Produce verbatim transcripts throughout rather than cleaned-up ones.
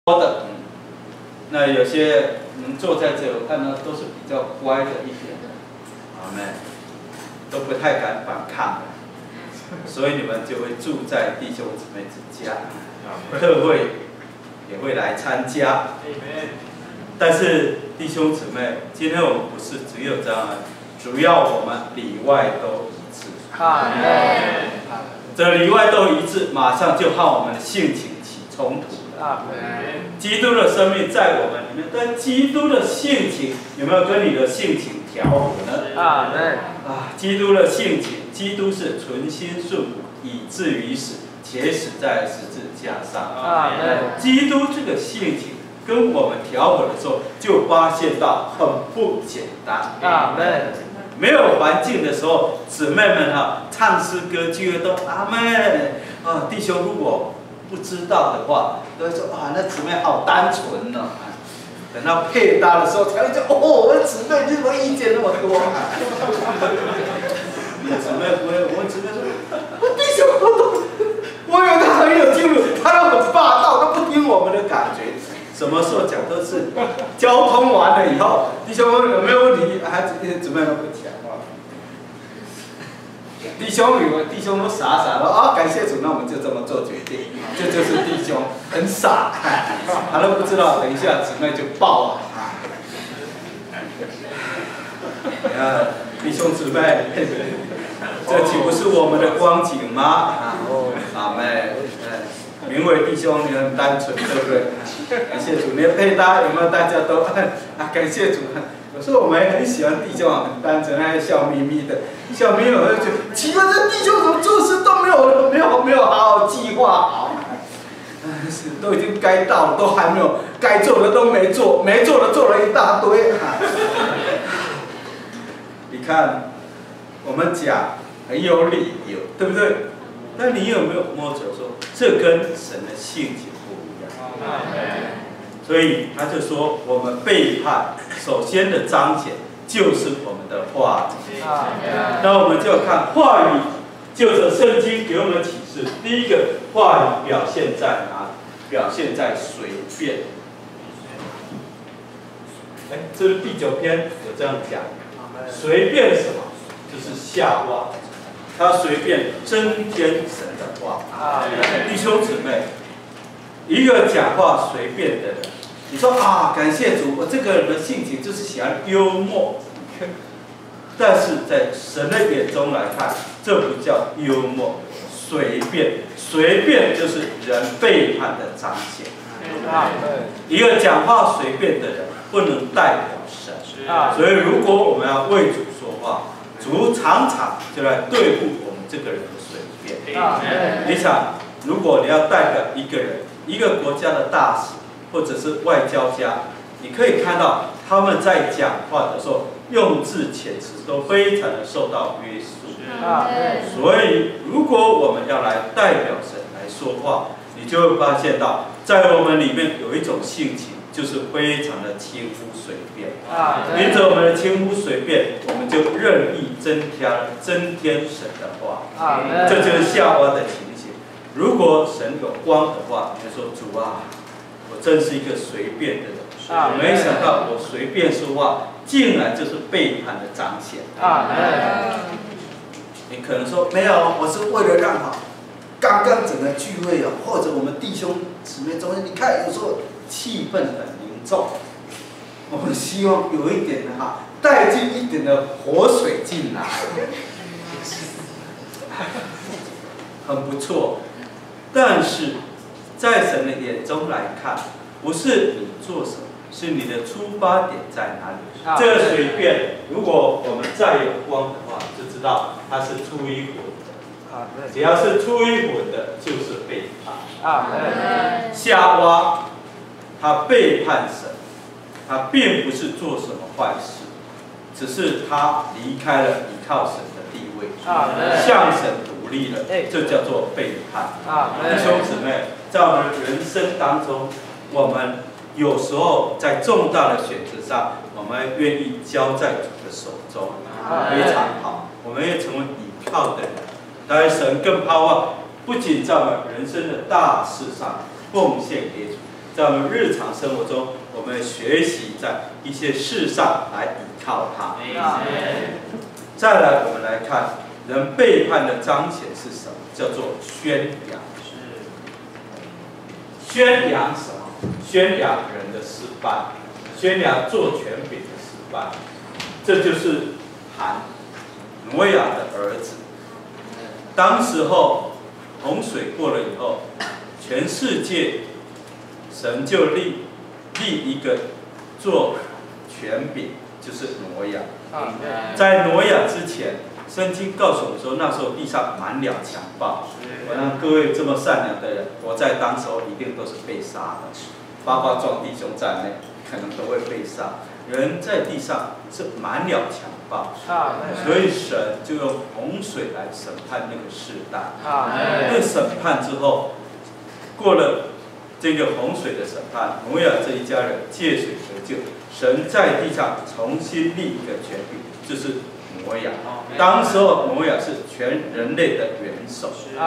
多的，嗯，那有些能坐在这，我看到都是比较乖的一点的，阿们，都不太敢反抗的，所以你们就会住在弟兄姊妹之家，特会也会来参加。但是弟兄姊妹，今天我们不是只有这样，主要我们里外都一致。这里外都一致，马上就和我们的性情起冲突。基督的生命在我们里面，但基督的性情有没有跟你的性情调和呢？啊，基督的性情，基督是存心顺服，以至于死，且死在十字架上。啊，基督这个性情跟我们调和的时候，就发现到很不简单。啊，没有环境的时候，姊妹们哈唱诗歌聚会都阿妹啊，弟兄如果不知道的话，都会说啊，那姊妹好单纯哦。等到配搭的时候，才会说哦，我的姊妹你怎么意见那么多？姊妹不会，我姊妹说，我弟兄我都，我以为他很有进步，他都很霸道，都不听我们的感觉。什么时候讲都是交通完了以后，弟兄有没有问题？还姊妹都不讲话。弟兄以为弟兄都傻傻的啊，感谢主，那我们就这么做决定，这就是弟兄很傻，他都不知道，等一下姊妹就爆了。你看弟兄姊妹，这岂不是我们的光景吗？阿妹，名为弟兄，你很单纯，对不对？感谢主，你的配搭有没有大家都啊？感谢主。有时候我们很喜欢弟兄啊，很单纯，还笑眯眯的，笑眯眯，我就觉得奇怪，这弟兄怎么做事都没有没有没有好好计划好，都已经该到了，都还没有该做的都没做，没做的做了一大堆。你看，我们讲很有理由，对不对？那你有没有摸着说，这跟神的性情不一样？所以他就说，我们背叛，首先的彰显就是我们的话语。那我们就看话语，就着圣经给我们的启示。第一个话语表现在哪里？表现在随便。哎，这是第九篇有这样讲，随便什么？就是夏娃，他随便增添神的话。弟兄姊妹，一个讲话随便的人。你说啊，感谢主，我这个人的性情就是喜欢幽默，但是在神的眼中来看，这不叫幽默，随便，随便就是人背叛的彰显。一个讲话随便的人，不能代表神。所以，如果我们要为主说话，主常常就来对付我们这个人的随便。你想，如果你要代表一个人，一个国家的大使，或者是外交家，你可以看到他们在讲话的时候用字遣词都非常的受到约束。所以，如果我们要来代表神来说话，你就会发现到，在我们里面有一种性情，就是非常的轻忽随便。因着我们的轻忽随便，我们就任意增添增添神的话。这就是夏娃的情形。如果神有光的话，你就说主啊，我真是一个随便的人，我没想到我随便说话，竟然就是背叛的彰显。你可能说没有，我是为了让好。刚刚整个聚会哦，或者我们弟兄姊妹中间，你看有时候气氛很凝重，我们希望有一点的哈，带进一点的活水进来，很不错。但是在神的眼中来看，不是你做什么，是你的出发点在哪里。这个随便，如果我们再有光的话，就知道它是出于魂的。只要是出于魂的，就是背叛。夏娃，他背叛神，他并不是做什么坏事，只是他离开了依靠神的地位，向神独立了，这叫做背叛。弟兄姊妹，在我们人生当中，我们有时候在重大的选择上，我们愿意交在主的手中，非常好，我们也成为依靠的人。当然，神更盼望不仅在我们人生的大事上奉献给主， 在我们日常生活中，我们学习在一些事上来依靠他。再来，我们来看人背叛的彰显是什么？叫做宣扬。宣扬什么？宣扬人的失败，宣扬做权柄的失败。这就是含挪亚的儿子。当时候洪水过了以后，全世界神就立立一个做权柄，就是挪亚。在挪亚之前，圣经告诉我们说，那时候地上满了强暴。我让各位这么善良的人，我在当时候一定都是被杀的，包括众弟兄在内，可能都会被杀。人在地上是满了强暴，所以神就用洪水来审判那个世代。那审判之后，过了这个洪水的审判，挪亚这一家人借水得救。神在地上重新立一个权柄，就是挪亚。当时候挪亚是全人类的元首。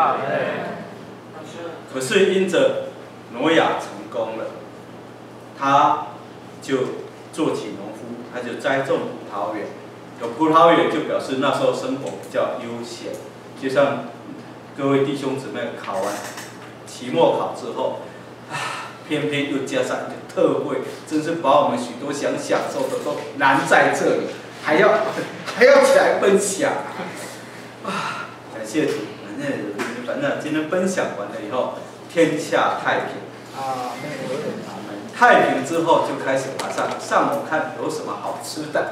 可是因着挪亚成功了，他就做起农夫，他就栽种葡萄园。有葡萄园就表示那时候生活比较悠闲。就像各位弟兄姊妹考完期末考之后，啊，偏偏又加上一个特惠，真是把我们许多想享受的都难在这里，还要还要起来分享啊！感谢主，反正反正今天分享完了以后，天下太平啊！太平之后就开始马上上网看有什么好吃的。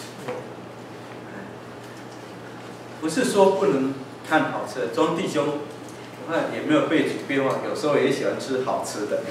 不是说不能看好吃的，庄弟兄，我看也没有被主变化，有时候也喜欢吃好吃的。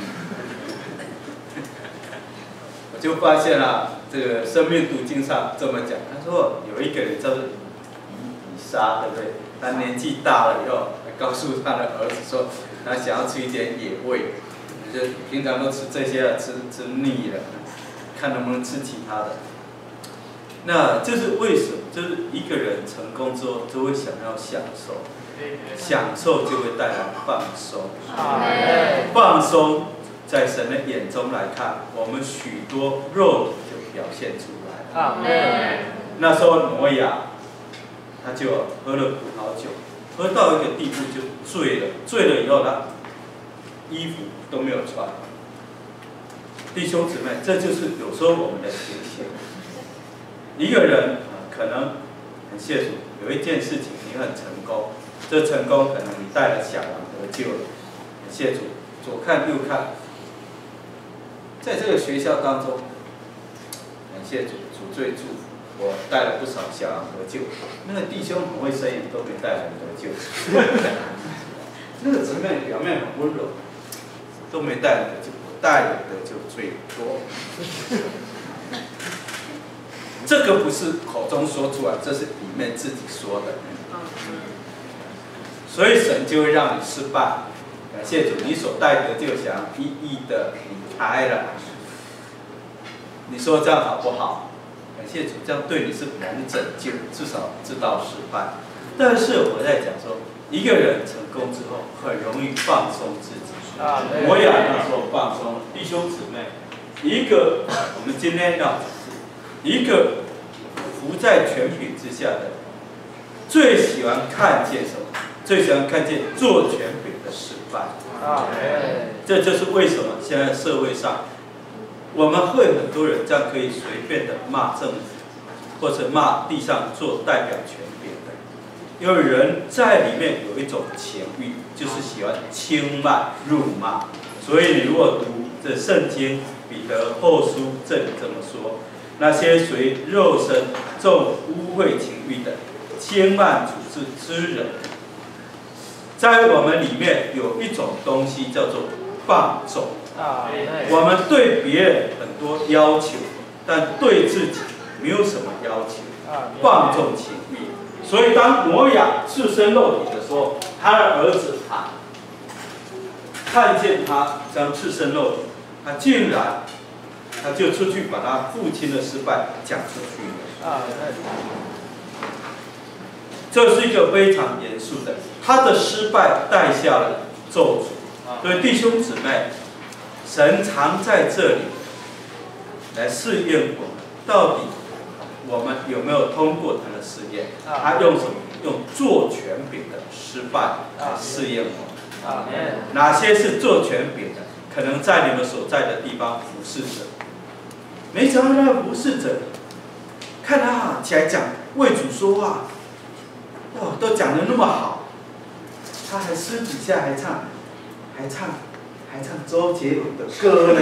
我就发现了、啊，这个《生命读经》上这么讲，他说有一个人叫做以以撒，对不对？他年纪大了以后，告诉他的儿子说，他想要吃一点野味，就平常都吃这些了，吃吃腻了，看能不能吃其他的。那这是为什么？就是一个人成功之后，就会想要享受，享受就会带来放松。放松，在神的眼中来看，我们许多肉体就表现出来了。那时候挪亚，他就喝了葡萄酒，喝到一个地步就醉了，醉了以后他衣服都没有穿。弟兄姊妹，这就是有时候我们的情形。一个人可能很谢主，有一件事情你很成功，这成功可能你带了小羊得救了，很谢主，左看右看，在这个学校当中，感谢主，主最祝福我带了不少小羊得救，那个弟兄很会生意，都没带人得救，那个姊妹表面很温柔，都没带人得救，我带人得救最多。这个不是口中说出来，这是里面自己说的。所以神就会让你失败。感谢主，你所带的就想一一的离开了。你说这样好不好？感谢主，这样对你是能拯救，至少知道失败。但是我在讲说，一个人成功之后，很容易放松自己。挪亚那时候放松了，弟兄姊妹，一个我们今天要。一个服在权柄之下的人，最喜欢看见什么？最喜欢看见做权柄的失败。这就是为什么现在社会上，我们会很多人这样可以随便的骂政府，或者骂地上做代表权柄的，因为人在里面有一种情欲，就是喜欢轻慢、辱骂。所以你如果读这圣经彼得后书这里这么说。那些随肉身重污秽情欲的轻慢处置之人，在我们里面有一种东西叫做放纵。我们对别人很多要求，但对自己没有什么要求，放纵情欲。所以当挪亚赤身露体的时候，他的儿子他看见他这样赤身露体，他竟然。他就出去把他父亲的失败讲出去了。这是一个非常严肃的，他的失败带下了咒诅。所以弟兄姊妹， 神常在这里来试验我们，到底我们有没有通过他的试验？他用什么？用做权柄的失败来试验我们。哪些是做权柄的？可能在你们所在的地方服侍者，没想到那个服侍者，看他起来讲为主说话，哇，都讲得那么好，他还私底下还唱，还唱，还唱周杰伦的歌呢。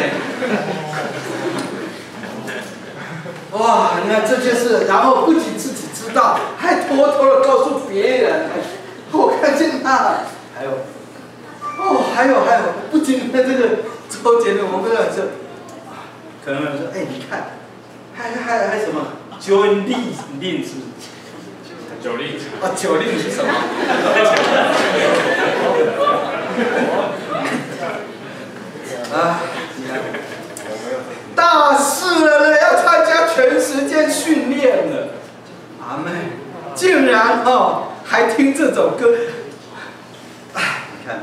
哇，你看这件事，然后不仅自己知道，还偷偷的告诉别人。我看见他了，还有，哦，还有还有，不仅看这个周杰伦，我跟他说，可能有人说，哎，你看，还还还什么 ？Joy Lin Lin 是九令啊，九令是什么？啊，你看。大事了呢，要参加全时间训练了。阿妹，竟然哦还听这首歌，哎，你看，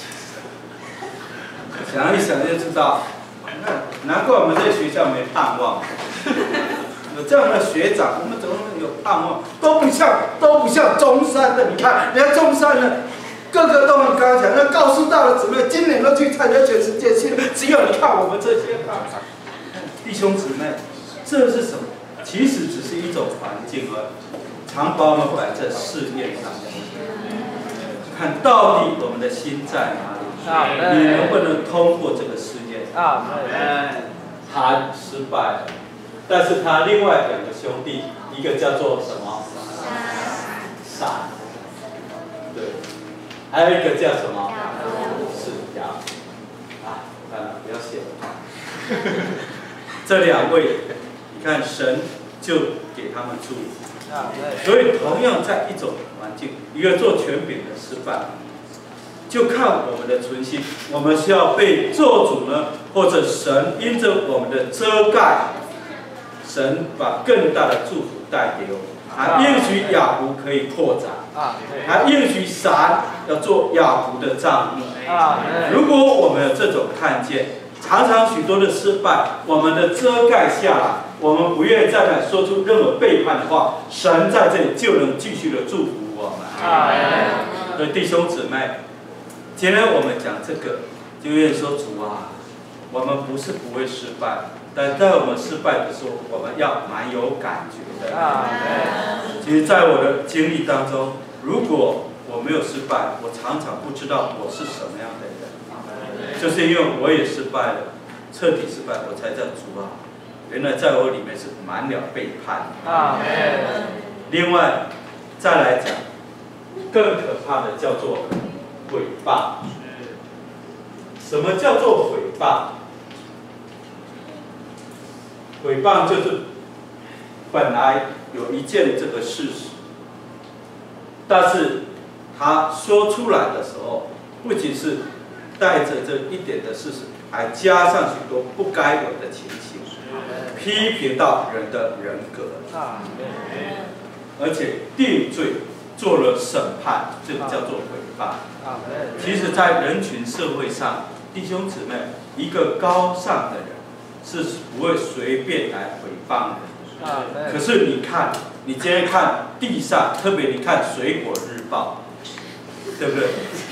想一想就知道，难怪我们在学校没盼望。有这样的学长，我们怎么能有盼望？都不像，都不像中山的。你看，人家中山的。个个都很刚强，那告诉大的姊妹，今年都去参加全世界训练，只有你看我们这些弟兄姊妹，这是什么？其实只是一种环境而已，常把我们摆在试验上，看到底我们的心在哪里，你能不能通过这个试验？他失败了，但是他另外两个兄弟，一个叫做什么？闪，对。还有一个叫什么？是雅啊，看了不要写了。这两位，你看神就给他们祝福。所以同样在一种环境，一个做权柄的失败，就看我们的存心，我们是要被做主呢，或者神因着我们的遮盖，神把更大的祝福带给我们。还应许雅胡可以扩展，还应许闪要做雅胡的帐幕。如果我们有这种看见，常常许多的失败，我们的遮盖下来，我们不愿意再来说出任何背叛的话，神在这里就能继续的祝福我们。所以弟兄姊妹，今天我们讲这个，就愿意说主啊，我们不是不会失败。但在我们失败的时候，我们要蛮有感觉的。其实，在我的经历当中，如果我没有失败，我常常不知道我是什么样的人。就是因为我也失败了，彻底失败，我才知道主啊，原来在我里面是满了背叛。另外，再来讲，更可怕的叫做诽谤。什么叫做诽谤？诽谤就是本来有一件这个事实，但是他说出来的时候，不仅是带着这一点的事实，还加上许多不该有的情形，批评到人的人格，而且定罪，做了审判，这个叫做诽谤。其实，在人群社会上，弟兄姊妹，一个高尚的人是不会随便来诽谤的。可是你看，你今天看地上，特别你看《水果日报》，对不对？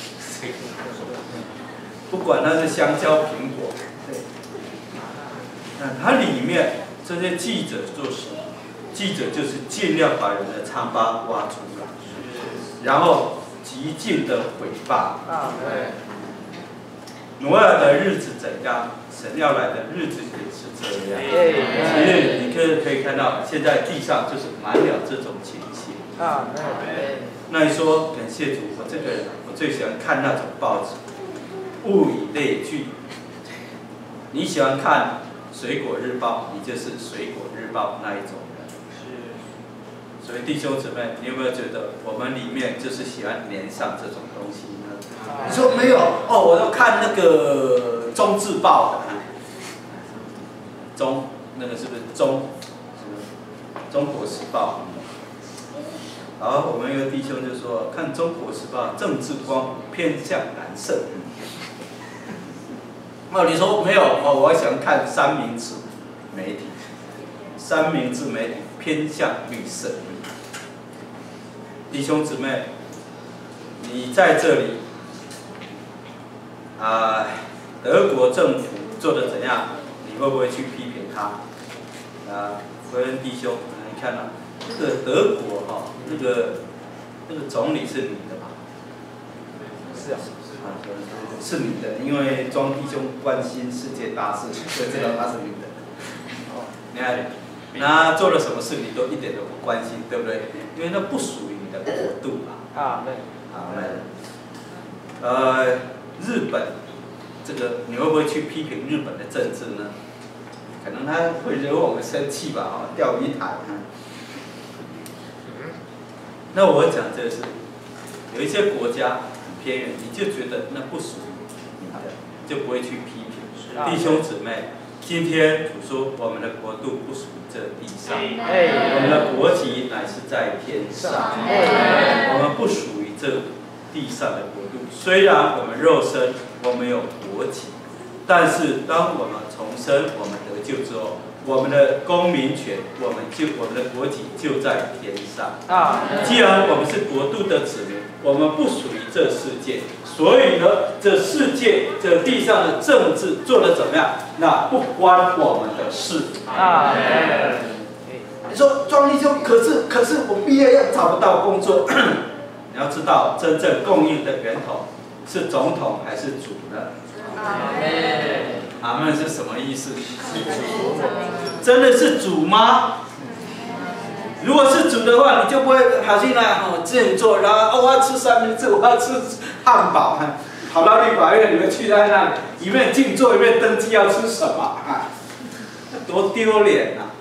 不管它是香蕉、苹果，对，那它里面这些记者做什么？记者就是尽量把人的疮疤挖出来，然后极尽的诽谤。挪亚的日子怎样？神要来的日子也是这样。其实你可以可以看到，现在地上就是满了这种情形。那你说感谢主，我这个人我最喜欢看那种报纸，物以类聚。你喜欢看《水果日报》，你就是《水果日报》那一种人。所以弟兄姊妹，你有没有觉得我们里面就是喜欢连上这种东西呢？你说没有哦，我要看那个中字报的，中那个是不是中？中国时报。好，我们一个弟兄就说，看中国时报政治光谱偏向蓝色。 哦，你说没有哦？我想看三明治媒体，三明治媒体偏向绿色。弟兄姊妹，你在这里啊、呃，德国政府做的怎样？你会不会去批评他？啊，各位弟兄，你看啊，这个德国哈、哦，那个那个总理是女的吧？是啊。是女的，因为庄弟兄关心世界大事，就知道她是女的。哦，你看，那做了什么事你都一点都不关心，对不对？因为那不属于你的国度嘛。啊，对。啊，那，呃，日本，这个你会不会去批评日本的政治呢？可能他会惹我们生气吧，哈，钓鱼台。那我讲这个是，有一些国家很偏远，你就觉得那不属于。就不会去批评弟兄姊妹。今天主说，我们的国度不属于这地上，我们的国籍乃是在天上，我们不属于这地上的国度。虽然我们肉身，我们有国籍，但是当我们重生，我们得救之后，我们的公民权，我们就我们的国籍就在天上。既然我们是国度的子民，我们不属于这世界。所以呢，这世界、这地上的政治做得怎么样？那不关我们的事。啊，你说庄弟兄，可是可是我毕业又找不到工作。你要知道，真正供应的源头是总统还是主呢？阿门。阿门是什么意思？真的是主吗？如果是主的话，你就不会跑进来哦静坐，然后哦我要吃三明治，我要吃汉堡，跑到立法院里面去，在那里一面静坐一面登记要吃什么，多丢脸啊！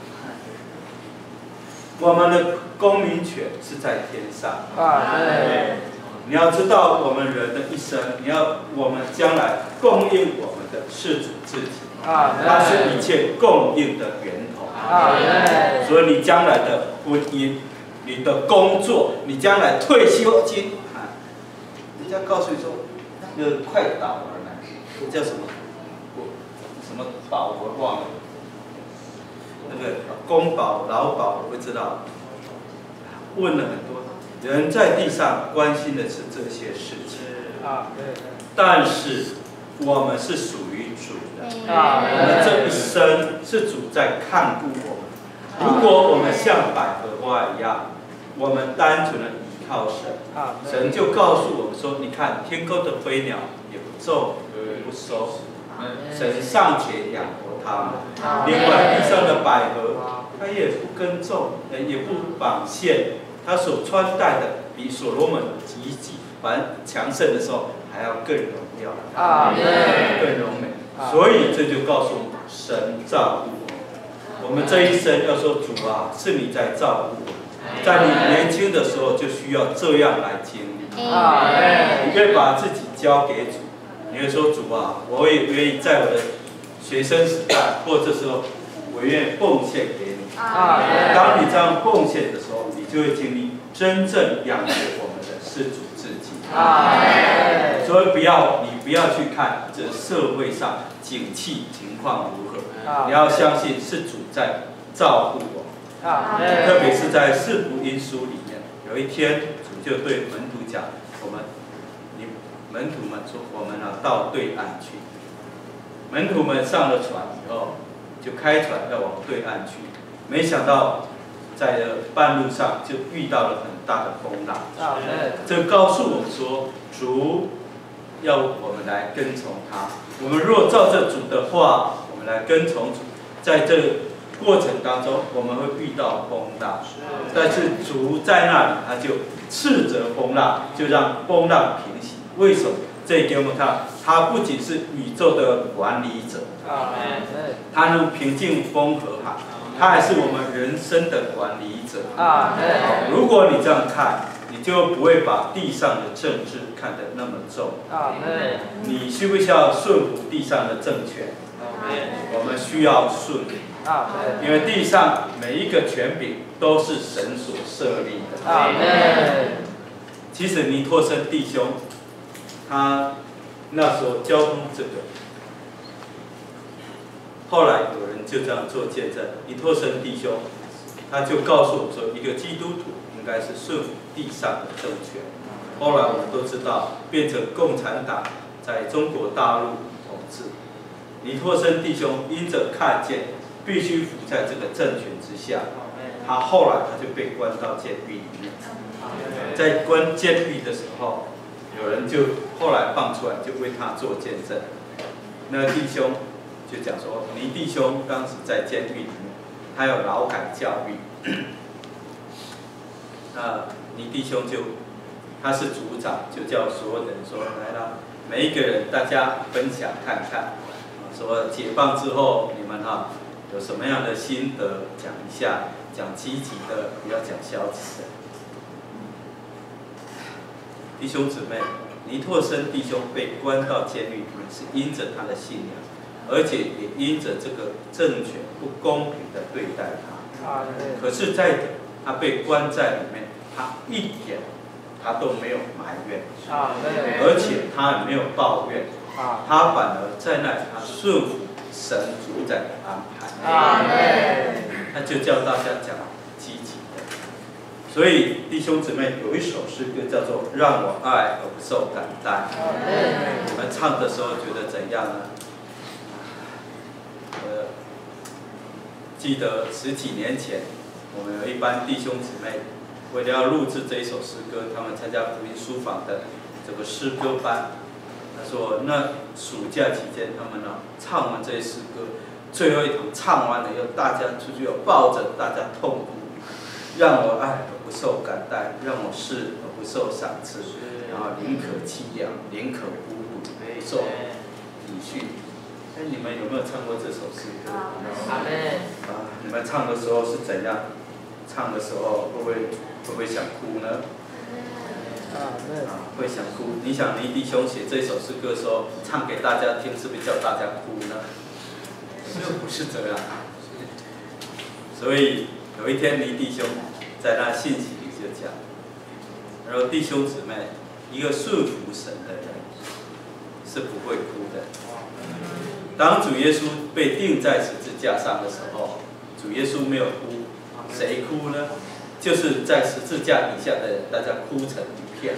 我们的公民权是在天上。啊，对。你要知道，我们人的一生，你要我们将来供应我们的是主自己。啊，它是一切供应的源头。啊，对。所以你将来的婚姻、你的工作、你将来退休金，啊，人家告诉你说，那个快倒了呢，这叫什么？什么保我忘了。那个公保、劳保我不知道。问了很多，人在地上关心的是这些事情。啊，对。但是我们是属于主的，我们这一生是主在看顾我们。如果我们像百合花一样，我们单纯的依靠神，神就告诉我们说：“你看天空的飞鸟也不种也不收，神尚且养活它们。另外地上的百合，它也不耕种，也不绑线，它所穿戴的比所罗门极其凡强盛的时候还要更荣耀，更荣美。所以这就告诉我们，神照顾我们。我们这一生要说主啊，是你在照顾我，在你年轻的时候就需要这样来经历。你可以把自己交给主，你会说主啊，我也愿意在我的学生时代或这时候，我愿意奉献给你。当你这样奉献的时候，你就会经历真正养活我们的是主自己。所以不要你不要去看这社会上景气情况如何，你要相信是主在照顾我。特别是在四福音书里面，有一天主就对门徒讲：“我们，你门徒们说，我们啊到对岸去。”门徒们上了船以后，就开船要往对岸去，没想到在半路上就遇到了很大的风浪。这告诉我们说，主要我们来跟从他。我们若照着主的话，我们来跟从主，在这个过程当中，我们会遇到风浪，但是主在那里，他就斥责风浪，就让风浪平息。为什么？这给我们看，他不仅是宇宙的管理者，他能平静风和海，他还是我们人生的管理者。如果你这样看，你就不会把地上的政治看得那么重。你需不需要顺服地上的政权？我们需要顺服，因为地上每一个权柄都是神所设立的。其实尼托生弟兄，他那时候交通这个后来有人就这样做见证，尼托生弟兄，他就告诉我们说，一个基督徒应该是顺服地上的政权。后来我们都知道，变成共产党在中国大陆统治。尼托生弟兄因着看见必须服在这个政权之下，他后来他就被关到监狱里面。在关监狱的时候，有人就后来放出来，就为他做见证。那个弟兄就讲说，尼弟兄当时在监狱里面，他有劳改教育。那尼弟兄就他是组长，就叫所有人说来了，每一个人大家分享看看，说解放之后你们哈有什么样的心得讲一下，讲积极的，不要讲消极的。弟兄姊妹，尼托生弟兄被关到监狱里面，是因着他的信仰，而且也因着这个政权不公平的对待他。可是，在他被关在里面，他一点他都没有埋怨，而且他也没有抱怨，他反而在那里他顺服神主宰的安排。那就叫大家讲积极的。所以弟兄姊妹有一首诗歌叫做《让我爱而不受感戴》，你们唱的时候觉得怎样呢？呃，记得十几年前，我们有一班弟兄姊妹，为了要录制这一首诗歌，他们参加福音书房的这个诗歌班。他说，那暑假期间，他们呢唱完这些诗歌，最后一堂唱完了以后，大家出去又抱着大家痛哭，让我爱而不受感戴，让我侍而不受赏赐，然后宁可凄凉，宁可孤独，受体恤。哎，你们有没有唱过这首诗歌？啊，你们唱的时候是怎样？唱的时候会不会会不会想哭呢？啊，会想哭。你想尼弟兄写这首诗歌的时候，唱给大家听，是不是叫大家哭呢？不是这样。所以有一天尼弟兄在那信息里就讲，然后弟兄姊妹，一个顺服神的人是不会哭的。当主耶稣被钉在十字架上的时候，主耶稣没有哭，谁哭呢？就是在十字架底下的人，大家哭成一片。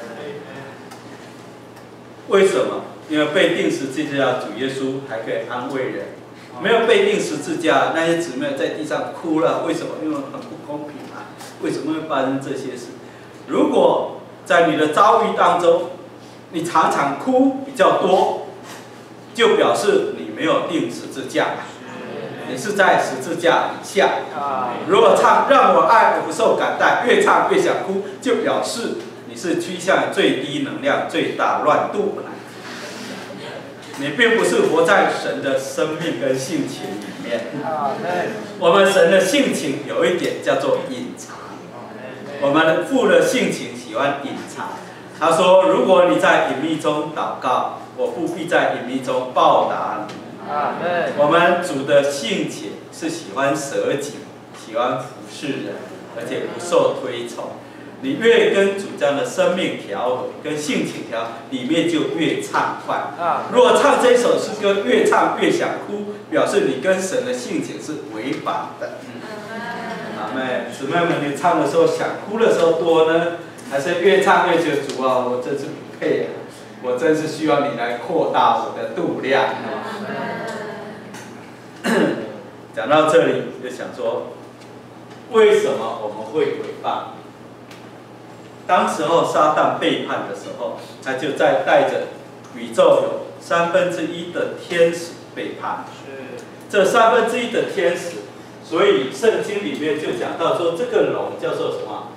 为什么？因为被钉十字架，主耶稣还可以安慰人；没有被钉十字架，那些姊妹在地上哭了。为什么？因为很不公平啊！为什么会发生这些事？如果在你的遭遇当中，你常常哭比较多，就表示你没有钉十字架。你是在十字架以下。如果唱让我爱而不受感戴，越唱越想哭，就表示你是趋向最低能量、最大乱度。你并不是活在神的生命跟性情里面。我们神的性情有一点叫做隐藏，我们父的性情喜欢隐藏。他说：“如果你在隐秘中祷告，我父必在隐秘中报答你。”我们主的性情是喜欢舍己，喜欢服侍人，而且不受推崇。你越跟主这样的生命调和，跟性情调和，里面就越畅快。如果唱这首诗歌越唱越想哭，表示你跟神的性情是违反的。阿妹，姊妹们，你唱的时候想哭的时候多呢，还是越唱越觉得主啊，我真是不配啊！我真是需要你来扩大我的度量。讲到这里，就想说，为什么我们会毁谤？当时候撒旦背叛的时候，他就在带着宇宙有三分之一的天使背叛。这三分之一的天使，所以圣经里面就讲到说，这个龙叫做什么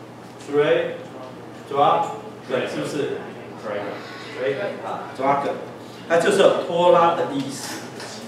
？Dragon， 是不是 ？Dragon 啊 ，Dragon， 它就是有拖拉的意思。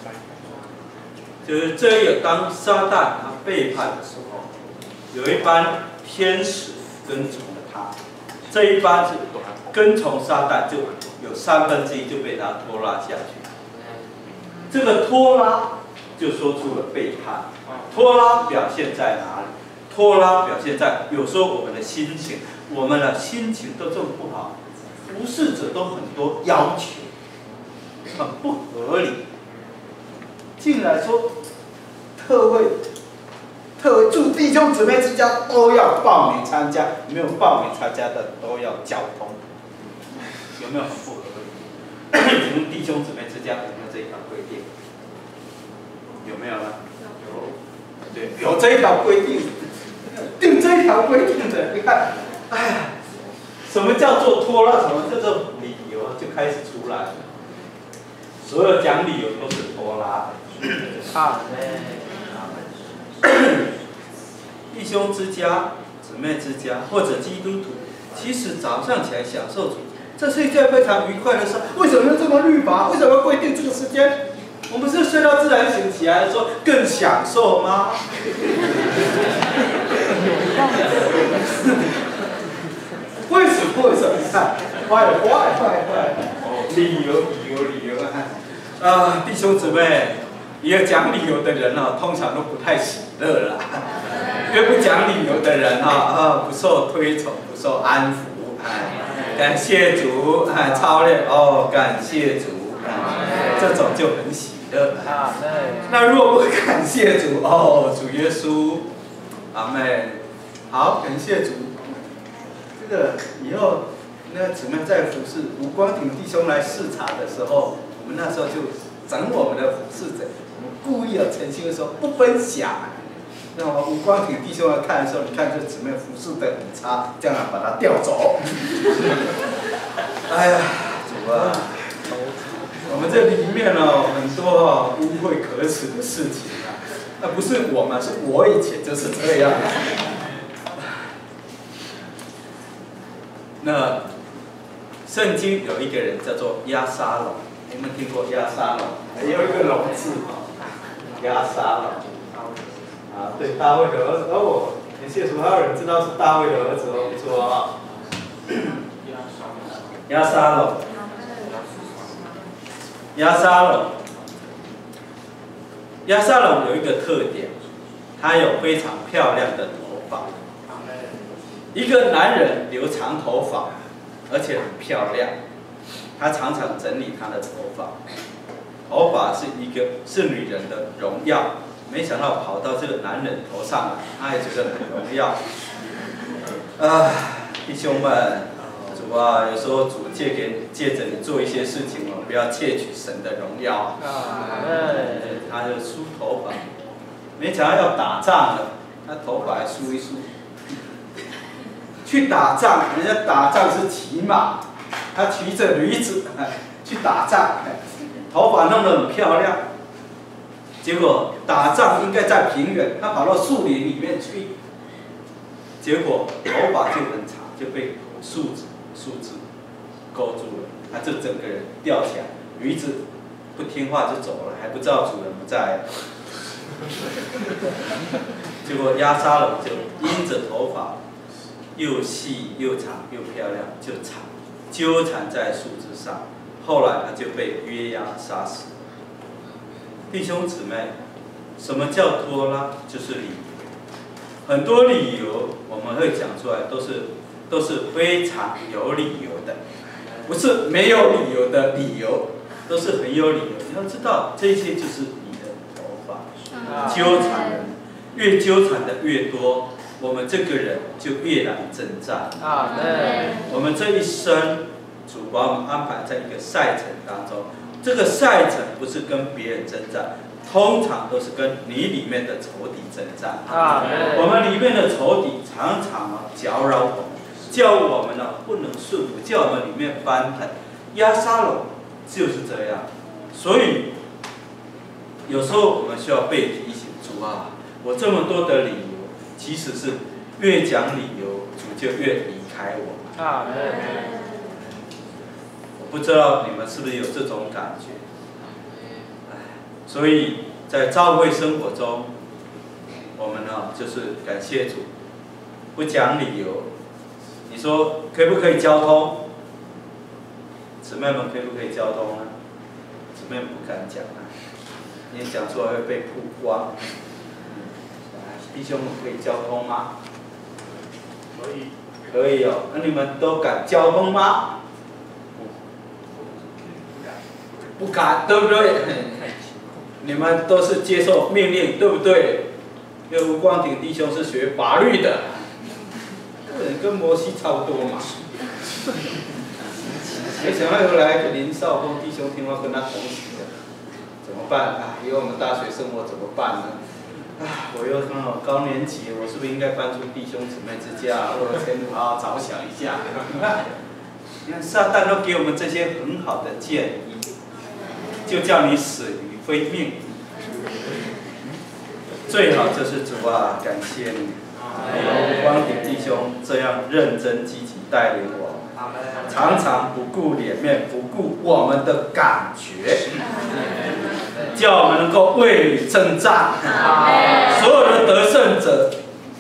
就是这有当撒旦他背叛的时候，有一班天使跟从了他，这一班是跟从撒旦，就有三分之一就被他拖拉下去。这个拖拉就说出了背叛。拖拉表现在哪里？拖拉表现在有时候我们的心情，我们的心情都这么不好，服侍者都很多要求，很不合理。 竟然说特会特祝弟兄姊妹之家都要报名参加，没有报名参加的都要交通，有没有很不合理？请问弟兄姊妹之家有没有这一条规定？有没有呢？有，对，有这一条规定，定这一条规定的，你看，哎呀，什么叫做拖拉？什么叫做理由就开始出来了。所有讲理由都是拖拉的。啊，弟兄之家、姊妹之家或者基督徒，其实早上起来享受主，这是一件非常愉快的事。为什么要这么律法？为什么要规定这个时间？我们是睡到自然醒起来的时候更享受吗？为什么？为什么？你看，坏坏坏坏！理由，理由，理由啊！啊，弟兄姊妹，也讲理由的人啊，通常都不太喜乐啦。越不讲理由的人啊，啊，不受推崇，不受安抚。哎，感谢主，哎，操练哦，感谢主，哎，这种就很喜乐。那如果不感谢主，哦，主耶稣，阿妹，好，感谢主。这个以后那姊妹在服侍吴光庭弟兄来视察的时候，我们那时候就整我们的服侍者，我们故意要诚心的说不分享。那么吴光庭弟兄来看的时候，你看这姊妹服侍的很差，这样把他调走。哎呀，主啊！我们这里面哦，很多哦污秽可耻的事情啊，那不是我们，是我以前就是这样。那圣经有一个人叫做押沙龙，你们听过押沙龙？还有一个龙字哈，押沙龙。啊，对，大卫的儿子，哦，感谢主，还有人知道是大卫的儿子哦，不错啊。押沙龙。押沙龙，押沙龙有一个特点，他有非常漂亮的头发。一个男人留长头发，而且很漂亮，他常常整理他的头发。头发是一个是女人的荣耀，没想到跑到这个男人头上来，他也觉得很荣耀。啊，弟兄们。主啊，有时候主借给借着你做一些事情哦，不要窃取神的荣耀。啊，他就梳头发，没想到要打仗了，他头发还梳一梳。去打仗，人家打仗是骑马，他骑着驴子去打仗，头发弄得很漂亮。结果打仗应该在平原，他跑到树林里面去，结果头发就很长，就被树枝。树枝勾住了，他就整个人吊起来，驴子不听话就走了，还不知道主人不在。结果押沙龙就因着头发又细又长又漂亮，就缠纠缠在树枝上，后来他就被约押杀死。弟兄姊妹，什么叫拖拉？就是理由。很多理由我们会讲出来，都是。都是非常有理由的，不是没有理由的理由，都是很有理由。你要知道，这些就是你的头发纠缠人，越纠缠的越多，我们这个人就越难征战。啊，对。我们这一生，主把我们安排在一个赛程当中，这个赛程不是跟别人征战，通常都是跟你里面的仇敌征战。啊，我们里面的仇敌常常啊搅扰我们。叫我们呢不能顺服，叫我们里面翻腾。押沙龙就是这样，所以有时候我们需要被提醒，主啊，我这么多的理由，其实是越讲理由，主就越离开我。啊，我不知道你们是不是有这种感觉？所以在教会生活中，我们呢就是感谢主，不讲理由。你说可不可以交通？姊妹们可不可以交通呢？姊妹们不敢讲啊，你讲出来会被曝光。弟兄们可以交通吗？可以。可以哦，那你们都敢交通吗？不敢，对不对？ 你们都是接受命令，对不对？因为吴光庭弟兄是学法律的，跟摩西差不多嘛。没想到又来一个林少峰弟兄，听话跟他同学的，怎么办啊？以后我们大学生活怎么办呢？啊，我又刚好高年级，我是不是应该搬出弟兄姊妹之家，为了前途好好着想一下？你看撒旦都给我们这些很好的建议，就叫你死于非命。最好就是主啊，感谢你，有光庭弟兄这样认真积极带领我，常常不顾脸面，不顾我们的感觉，叫我们能够为你征战。所有的得胜者，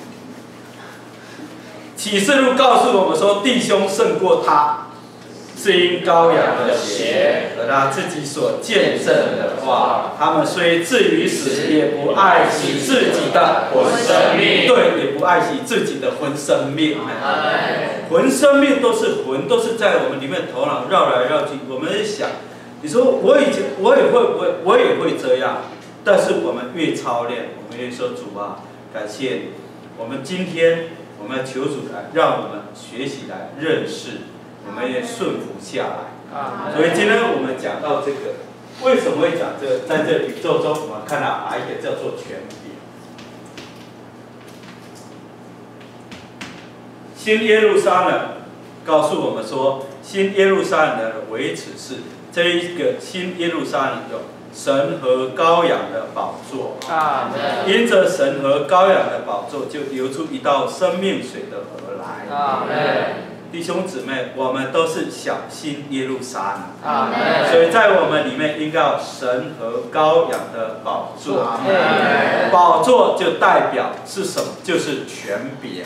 启示录告诉我们说，弟兄胜过他，是因羔羊的血和他自己所见证的话。他们虽至于死，也不爱惜自己的魂生命。对，也不爱惜自己的魂生命。魂生命都是魂，都是在我们里面头脑绕来绕去。我们在想，你说我以前我也会，我我也会这样，但是我们越操练，我们越说主啊，感谢你。我们今天我们要求主来，让我们学习来认识。我们也顺服下来，所以今天我们讲到这个，为什么会讲这个？在这宇宙中，我们看到哪一个叫做权柄？新耶路撒冷告诉我们说，新耶路撒冷的维持是这一个新耶路撒冷有神和羔羊的宝座，因着神和羔羊的宝座，就流出一道生命水的河来。弟兄姊妹，我们都是小新耶路撒冷，所以在我们里面应该有神和羔羊的宝座。宝座就代表是什么？就是权柄。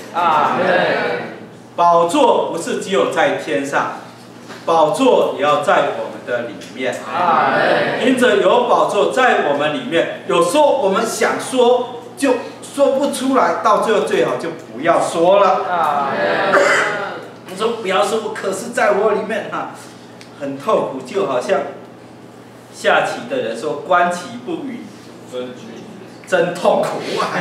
宝座不是只有在天上，宝座也要在我们的里面。因着有宝座在我们里面，有时候我们想说就说不出来，到最后最好就不要说了。你说不要说，可是在我里面哈、啊，很痛苦，就好像下棋的人说观棋不语，真痛苦啊！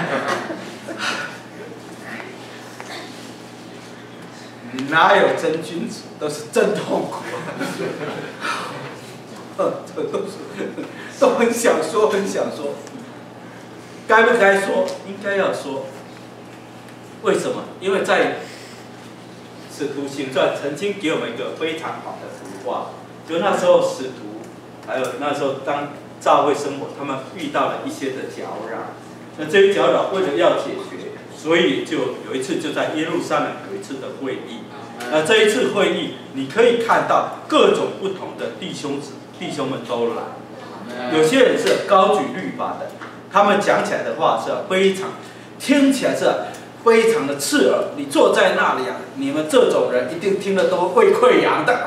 哪有真君子，都是真痛苦啊！这都是都很想说，很想说，该不该说？应该要说。为什么？因为在使徒行传曾经给我们一个非常好的图画，就那时候使徒，还有那时候当教会生活，他们遇到了一些的搅扰。那这些搅扰为了要解决，所以就有一次就在耶路撒冷有一次的会议。那这一次会议，你可以看到各种不同的弟兄子弟兄们都来，有些人是高举律法的，他们讲起来的话是非常，听起来是非常的刺耳。你坐在那里啊，你们这种人一定听了都会溃疡的。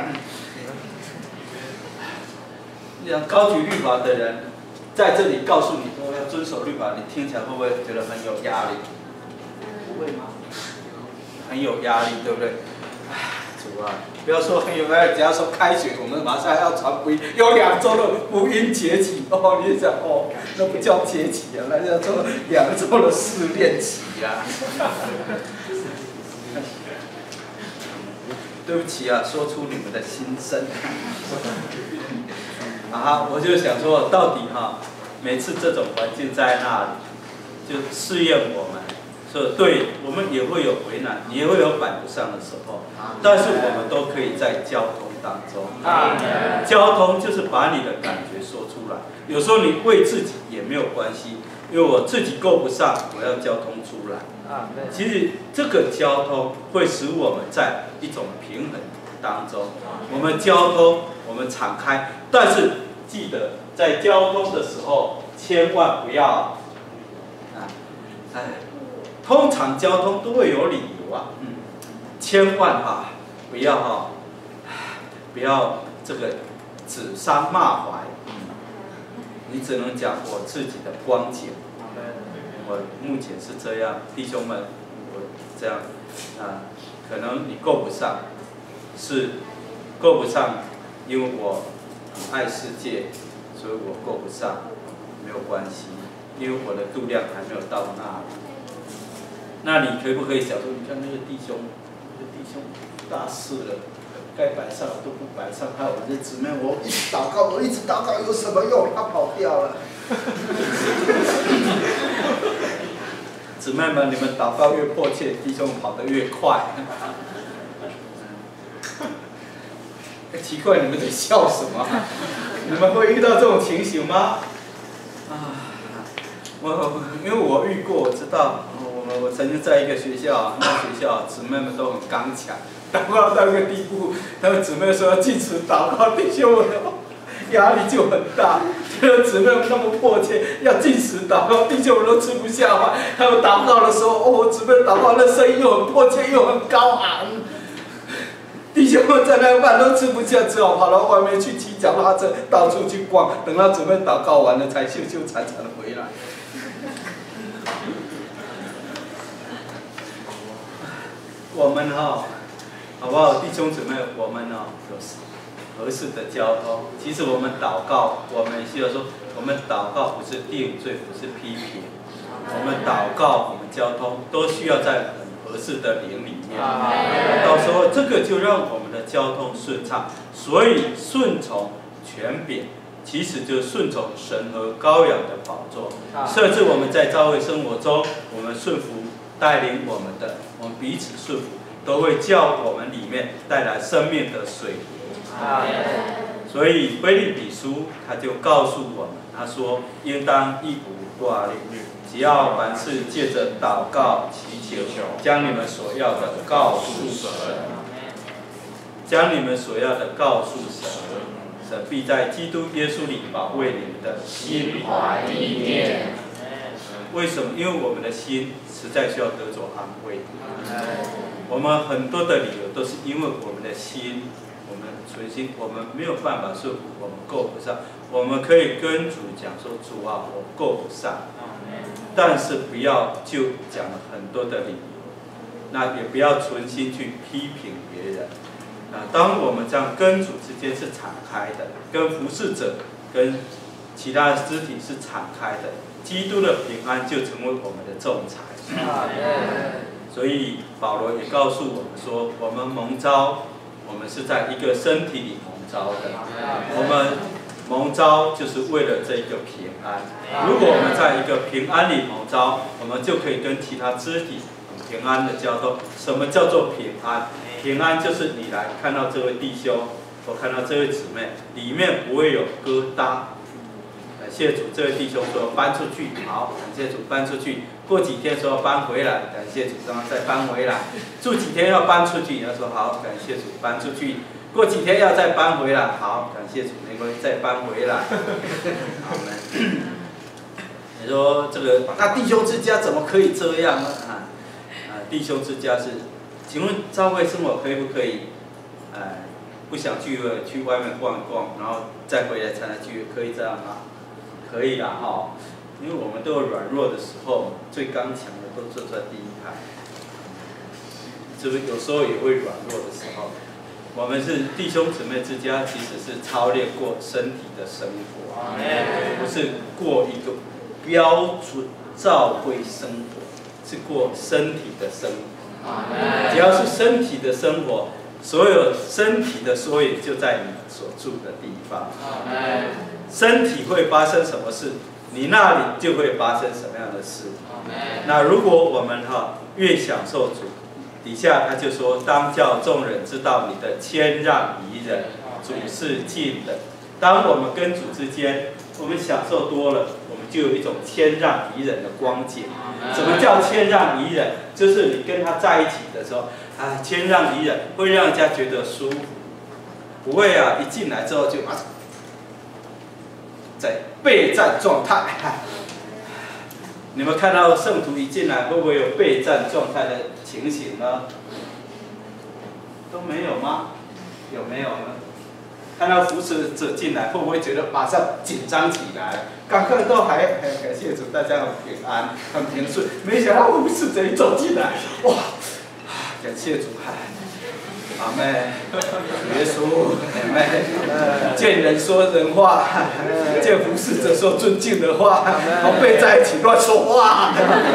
你讲高举律法的人在这里告诉你说要遵守律法，你听起来会不会觉得很有压力？不会吗？很有压力，对不对？主啊，不要说很有压力，只要说开学，我们马上要传福音，有两周的福音节期哦，你想哦，那不叫节期啊，那叫做两周的试炼期啊。对不起啊，说出你们的心声。啊，我就想说，到底哈、啊，每次这种环境在那里，就试验我们。所以对我们也会有为难，也会有摆不上的时候，但是我们都可以在交通当中。交通就是把你的感觉说出来，有时候你为自己也没有关系，因为我自己够不上，我要交通出来。其实这个交通会使我们在一种平衡当中，我们交通我们敞开，但是记得在交通的时候千万不要啊，哎。通常交通都会有理由啊，嗯，千万啊，不要哈、啊，不要这个指桑骂槐，嗯，你只能讲我自己的光景。我目前是这样，弟兄们，我这样啊，可能你够不上，是够不上，因为我很爱世界，所以我够不上，没有有关系，因为我的度量还没有到那里。那你可不可以想说，你看那个弟兄，那个弟兄大事了，该摆上都不摆上，害我这姊妹，我一直祷告，我一直祷告有什么用？他跑掉了。姊妹们，你们祷告越迫切，弟兄跑得越快。奇怪，你们在笑什么？你们会遇到这种情形吗？啊，我因为我遇过，我知道，我我曾经在一个学校，那个学校姊妹们都很刚强，祷告到一个地步，他们姊妹说要禁止祷告，弟兄们压力就很大。这个姊妹们那么迫切要禁止祷告，弟兄们都吃不下饭。他们祷告的时候，哦，姊妹祷告那声音又很迫切又很高昂。弟兄们在那饭都吃不下，只好跑到外面去骑脚踏车，到处去逛，等到准备祷告完了，才羞羞惭惭的回来。我们哈、哦，好不好，弟兄姊妹，我们呢、哦、有合适的交通。其实我们祷告，我们需要说，我们祷告不是定罪，不是批评，我们祷告，我们交通都需要在合适的灵里面，到时候这个就让我们的交通顺畅。所以顺从权柄，其实就是顺从神和羔羊的宝座。甚至我们在教会生活中，我们顺服带领我们的，我们彼此顺服，都会叫我们里面带来生命的水流。所以腓立比书他就告诉我们，他说应当一无挂虑。只要凡事借着祷告、祈求，将你们所要的告诉神，将你们所要的告诉神，神必在基督耶稣里保卫你们的心怀意念。为什么？因为我们的心实在需要得着安慰。我们很多的理由都是因为我们的心，我们存心，我们没有办法说我们够不上。我们可以跟主讲说：“主啊，我够不上。”但是不要就讲了很多的理由，那也不要存心去批评别人。啊，当我们这样跟主之间是敞开的，跟服侍者、跟其他的肢体是敞开的，基督的平安就成为我们的仲裁。所以保罗也告诉我们说，我们蒙召，我们是在一个身体里蒙召的，我们。蒙召就是为了这一个平安。如果我们在一个平安里蒙召，我们就可以跟其他肢体平安的交通。什么叫做平安？平安就是你来看到这位弟兄，我看到这位姊妹，里面不会有疙瘩。感谢主，这位弟兄说搬出去，好，感谢主搬出去。过几天说搬回来，感谢主，然后再搬回来。住几天要搬出去，他说好，感谢主搬出去。过几天要再搬回来，好，感谢主，没关系，再搬回来。好们，你说这个，那弟兄之家怎么可以这样呢？啊，啊，弟兄之家是，请问教会生活可以不可以？呃，不想聚会，去外面逛一逛，然后再回来参加聚会，可以这样吗？可以啦，哈、哦，因为我们都有软弱的时候，最刚强的都坐在第一排，是不是有时候也会软弱的时候？我们是弟兄姊妹之家，其实是操练过身体的生活，不是过一个标准教会生活，是过身体的生活。只要是身体的生活，所有身体的缩影就在你所住的地方。身体会发生什么事，你那里就会发生什么样的事。那如果我们哈越享受主。底下他就说，当叫众人知道你的谦让宜人，主是近的。当我们跟主之间，我们享受多了，我们就有一种谦让宜人的光景。什么叫谦让宜人？就是你跟他在一起的时候，啊，谦让宜人会让人家觉得舒服，不会啊，一进来之后就马上在备战状态。你们看到圣徒一进来，会不会有备战状态的情形呢？都没有吗？有没有呢？看到服侍者进来，会不会觉得马上紧张起来？刚刚都还还感谢主，大家很平安，很平顺。没想到服侍者一走进来，哇！感谢主， 阿妹，主耶稣，阿妹，见人说人话，见服侍者说尊敬的话，同辈在一起乱说话。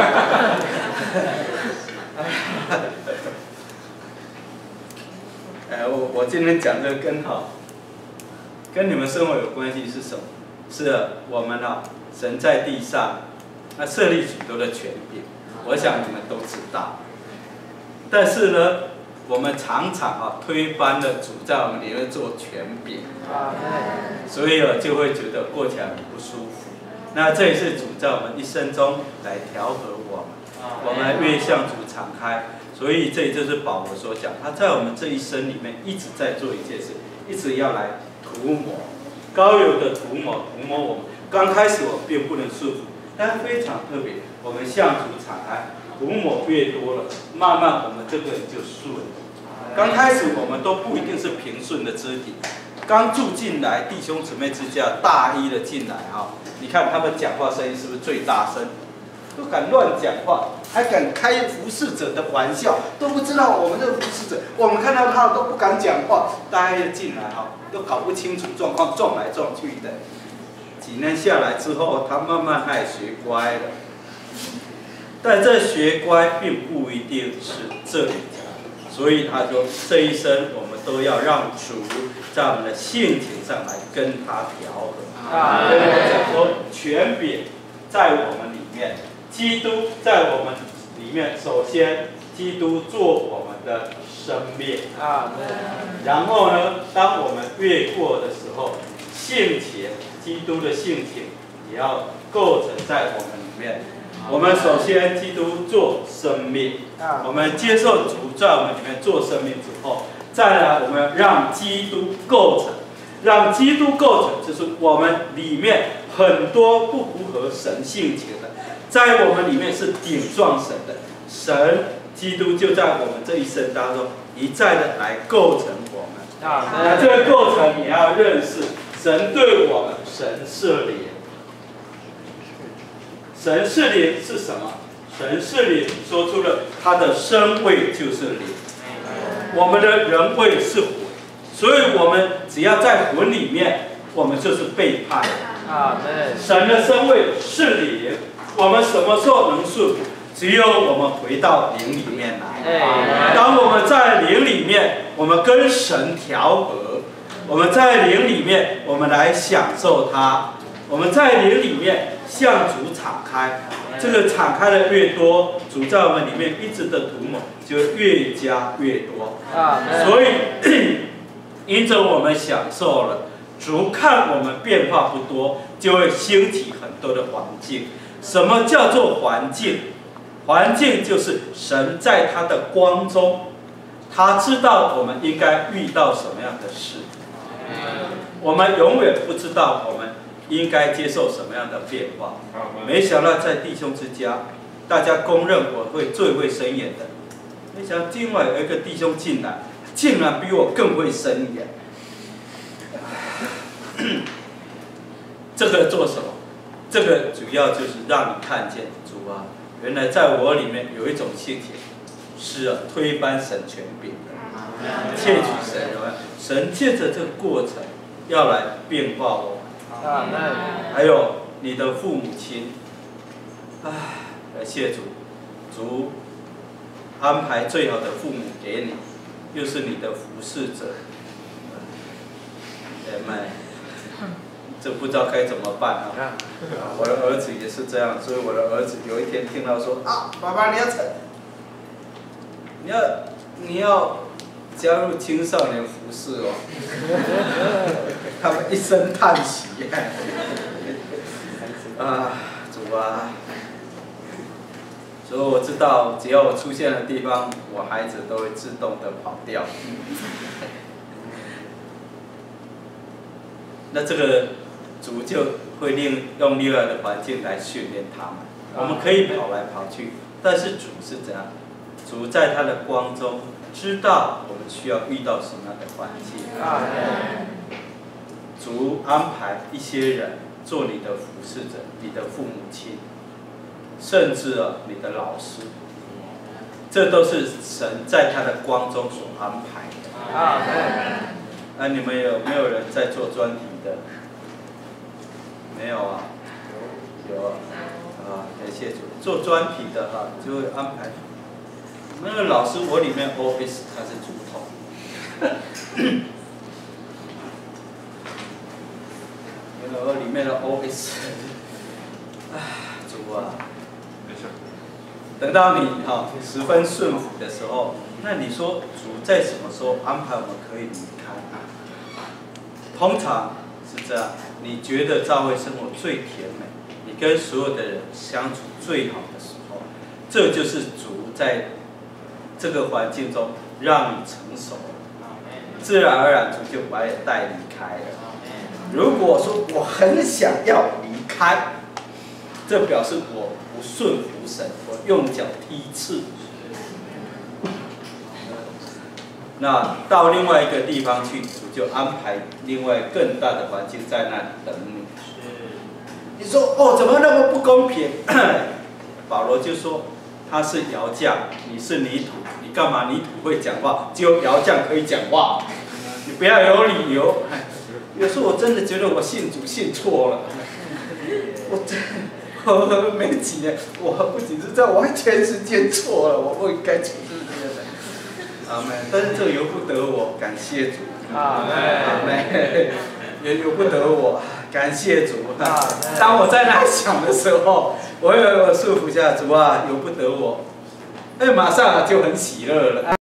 哎，我我今天讲这个跟好，跟你们生活有关系是什么？是我们啊，神在地上，那设立许多的权柄，我想你们都知道。但是呢，我们常常啊推翻了主在我们里面做权柄，所以啊就会觉得过起来很不舒服。那这也是主在我们一生中来调和我们，我们越向主敞开。所以这就是保罗所讲，他在我们这一生里面一直在做一件事，一直要来涂抹，膏油的涂抹，涂抹我们。刚开始我们并不能顺服，但非常特别，我们向主敞开，涂抹越多了，慢慢我们这个人就顺了。刚开始我们都不一定是平顺的肢体，刚住进来弟兄姊妹之家，大一的进来啊，你看他们讲话声音是不是最大声？都敢乱讲话，还敢开服侍者的玩笑，都不知道我们这个服侍者，我们看到他都不敢讲话，大家进来哈，都搞不清楚状况，撞来撞去的。几年下来之后，他慢慢他也学乖了，但这学乖并不一定是这里讲，所以他说这一生我们都要让主在我们的性情上来跟他调和。啊，跟我讲说权柄在我们里面。基督在我们里面，首先，基督做我们的生命啊，然后呢，当我们越过的时候，性情，基督的性情也要构成在我们里面。我们首先，基督做生命，我们接受主在我们里面做生命之后，再来我们让基督构成，让基督构成，就是我们里面很多不符合神性情的。在我们里面是顶撞神的，神基督就在我们这一生当中一再的来构成我们。那这个构成你要认识，神对我们，神是灵。神是灵是什么？神是灵，说出了他的身位就是灵。我们的人位是魂，所以我们只要在魂里面，我们就是背叛。神的身位是灵。我们什么时候能顺服？只有我们回到灵里面来。当我们在灵里面，我们跟神调和；我们在灵里面，我们来享受它；我们在灵里面向主敞开。这个敞开的越多，主在我们里面一直的涂抹就越加越多。所以，因着我们享受了，主看我们变化不多，就会兴起很多的环境。什么叫做环境？环境就是神在他的光中，他知道我们应该遇到什么样的事。我们永远不知道我们应该接受什么样的变化。没想到在弟兄之家，大家公认我会最会伸言的。没想到今晚有一个弟兄进来，竟然比我更会伸言。这个做什么？这个主要就是让你看见主啊，原来在我里面有一种性情，是啊，推翻神权柄的，窃取神荣耀。神借着这个过程，要来变化我们。还有你的父母亲，唉，感谢主，主安排最好的父母给你，又是你的服侍者。Amen。这不知道该怎么办啊！我的儿子也是这样，所以我的儿子有一天听到说啊，爸爸你要你要你要加入青少年服侍哦，他们一声叹息啊，主啊！所以我知道，只要我出现的地方，我孩子都会自动的跑掉。那这个。主就会另用另外的环境来训练他们。我们可以跑来跑去，但是主是怎样？主在他的光中知道我们需要遇到什么样的环境。主安排一些人做你的服侍者，你的父母亲，甚至啊你的老师，这都是神在他的光中所安排的。 啊， 啊，你们有没有人在做专题的？没有啊？有啊。啊，感谢主。做专题的哈、啊，就会安排。那个老师，我里面 Office 他是主统。那个里面的 Office， 啊，主啊。 没事。 等到你哈、啊、十分顺服的时候，那你说主在什么时候安排我们可以离开？通常是这样，你觉得教会生活最甜美，你跟所有的人相处最好的时候，这就是主在这个环境中让你成熟，自然而然主就把你带离开了。如果说我很想要离开，这表示我不顺服神，我用脚踢刺。那到另外一个地方去，主就安排另外更大的环境在那里等你。你说哦，怎么那么不公平？保罗就说他是窑匠，你是泥土，你干嘛泥土会讲话？只有窑匠可以讲话，你不要有理由。有时候我真的觉得我信主信错了，我真。我没几年，我不仅是这样，我还全时间错了，我不应该处置这个人。阿门。但是这由不得我，感谢主。阿门。阿门。也由不得我，感谢主。当我在那想的时候，我有我束缚下主啊，由不得我，那马上就很喜乐了。